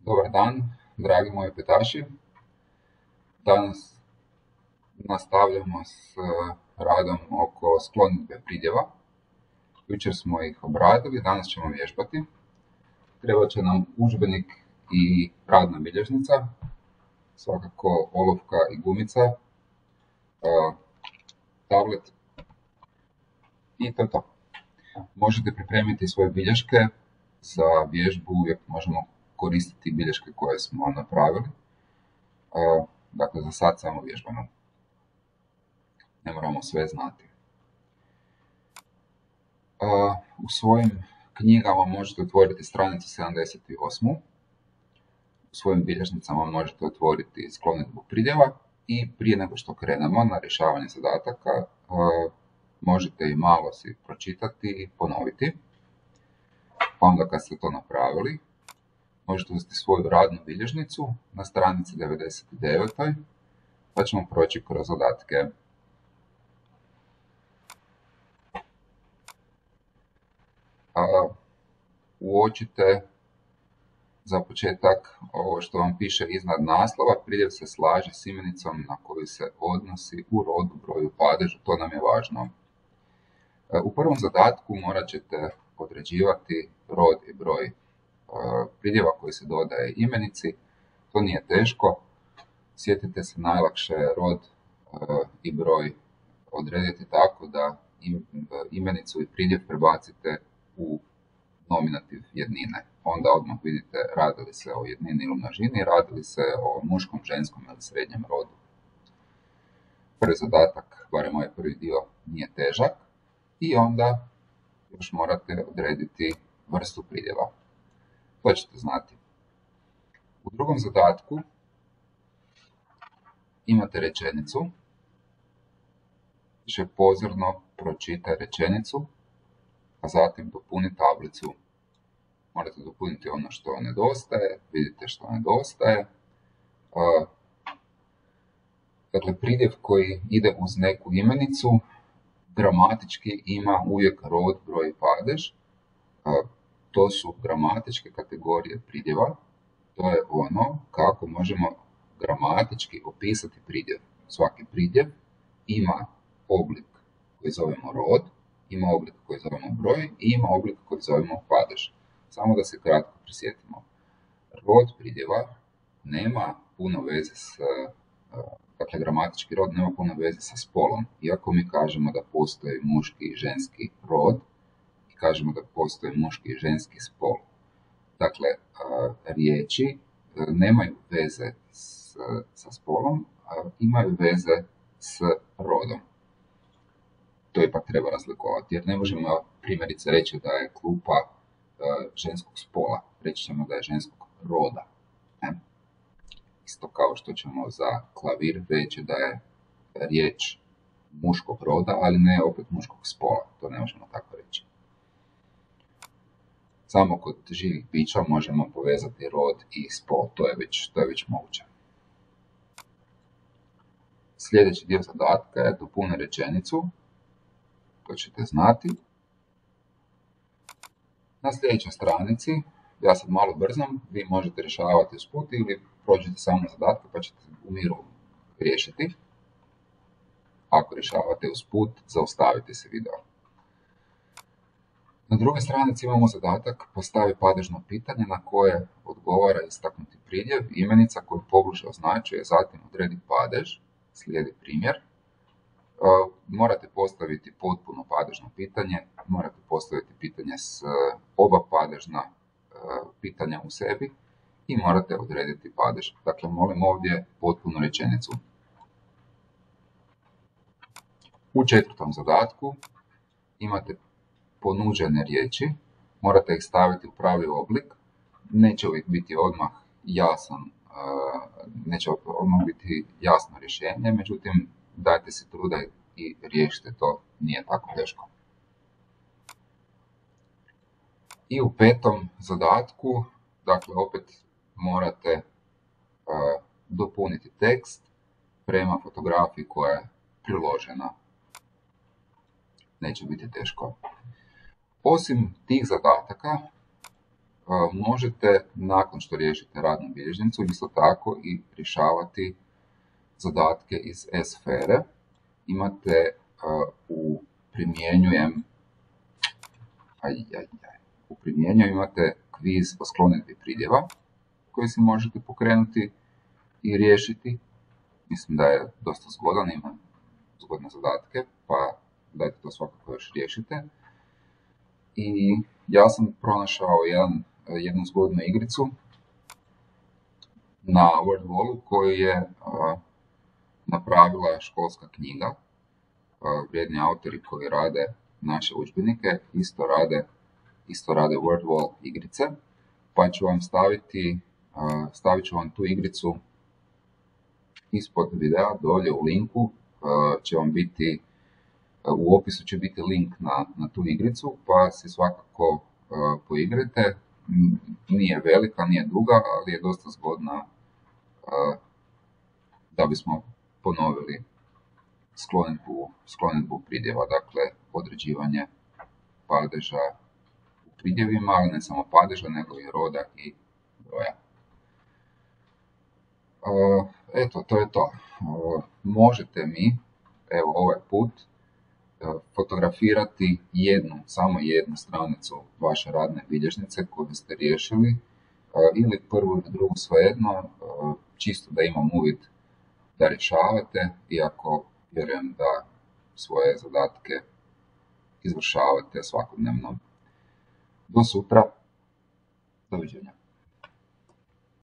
Dobar dan, dragi moji petaši. Danas nastavljamo s radom oko sklonidbe pridjeva. Jučer smo ih obradili, danas ćemo vježbati. Trebat će nam udžbenik i radna bilježnica, svakako olovka i gumica, tablet i to je to. Možete pripremiti svoje bilješke, za vježbu uvijek možemo koristiti bilješke koje smo napravili. Dakle, za sad samo vježbamo. Ne moramo sve znati. U svojim knjigama možete otvoriti stranicu 78. U svojim bilježnicama možete otvoriti sklonidbu pridjeva i prije nego što krenemo na rješavanje zadataka, možete i malo si pročitati i ponoviti. Pa onda kad ste to napravili, možete uzeti svoju radnu bilježnicu na stranici 99. pa ćemo proći kroz zadatke. Uočite za početak ovo što vam piše iznad naslova. Pridjev se slaže s imenicom na koju se odnosi u rodu, broju, padežu, to nam je važno. U prvom zadatku morat ćete određivati rod i broj pridjeva koji se dodaje imenici. To nije teško. Sjetite se, najlakše rod i broj odrediti tako da imenicu i pridjev prebacite u nominativ jednine. Onda odmah vidite radi li se o jednini ili množini, radi li se o muškom, ženskom ili srednjem rodu. Prvi zadatak, barem ovaj prvi dio, nije težak. I onda još morate odrediti vrstu pridjeva. To ćete znati. U drugom zadatku imate rečenicu. Piše pozorno pročitaj rečenicu, a zatim dopuni tablicu. Morate dopuniti ono što nedostaje, vidite što nedostaje. Dakle, pridjev koji ide uz neku imenicu gramatički ima uvijek rod, broj i padež. To su gramatičke kategorije pridjeva. To je ono kako možemo gramatički opisati pridjev. Svaki pridjev ima oblik koji zovemo rod, ima oblik koji zovemo broj i ima oblik koji zovemo padež. Samo da se kratko prisjetimo. Rod pridjeva nema puno veze s, dakle gramatički rod nema puno veze sa spolom. Iako mi kažemo da postoji muški i ženski rod, i kažemo da postoji muški i ženski spol. Dakle, riječi nemaju veze sa spolom, imaju veze s rodom. To ipak treba razlikovati, jer ne možemo primjerice reći da je klupa ženskog spola, reći ćemo da je ženskog roda. Isto kao što ćemo za klavir reći da je riječ muškog roda, ali ne opet muškog spola, to ne možemo tako reći. Samo kod živih bića možemo povezati rod i spol, to je već moguće. Sljedeći dio zadatka je dopuni rečenicu, to ćete znati. Na sljedećoj stranici, ja sad malo brzam, vi možete rješavati usput ili prođete samo zadatke pa ćete u miru riješiti. Ako rješavate usput, zaustavite se video. Na drugoj stranici imamo zadatak postavi padežno pitanje na koje odgovara istaknuti pridjev, imenica koju pobliže označuje, zatim odredi padež, slijedi primjer. Morate postaviti potpuno padežno pitanje, morate postaviti pitanje s oba padežna pitanja u sebi i morate odrediti padež. Dakle, molim ovdje potpunu rečenicu. U četvrtom zadatku imate ponuđene riječi, morate ih staviti u pravi oblik, neće uvijek biti odmah jasan, neće odmah biti jasno rješenje, međutim dajte si truda i riješite to, nije tako teško. I u petom zadatku, dakle opet morate dopuniti tekst prema fotografiji koja je priložena. Neće biti teško. Osim tih zadataka, možete nakon što riješite radnu bilježnicu isto tako i rješavati zadatke iz e-sfere. Imate u primjenju imate kviz o sklonidbi pridjeva koji si možete pokrenuti i riješiti. Mislim da je dosta zgodan, ima zgodne zadatke, pa dajte to svakako još riješite. I ja sam pronašao jednu zgodnu igricu na WordWallu koju je napravila školska knjiga. Vrijedni autori koji rade naše udžbenike isto rade WordWall igrice, pa ću vam stavit ću vam tu igricu ispod videa, dolje u linku će vam biti, u opisu će biti link na tu igricu, pa si svakako poigrajte. Nije velika, nije duga, ali je dosta zgodna da bismo ponovili sklonidbu pridjeva, dakle određivanje padeža u pridjevima, ali ne samo padeža, nego i roda i broja. Eto, to je to. Možete mi, evo ovaj put, fotografirati samo jednu stranicu vaše radne bilježnice koju ste riješili, ili prvu ili drugu, svejedno, čisto da imam uvid da rješavate, iako vjerujem da svoje zadatke izvršavate svakodnevno. Do sutra, doviđenja.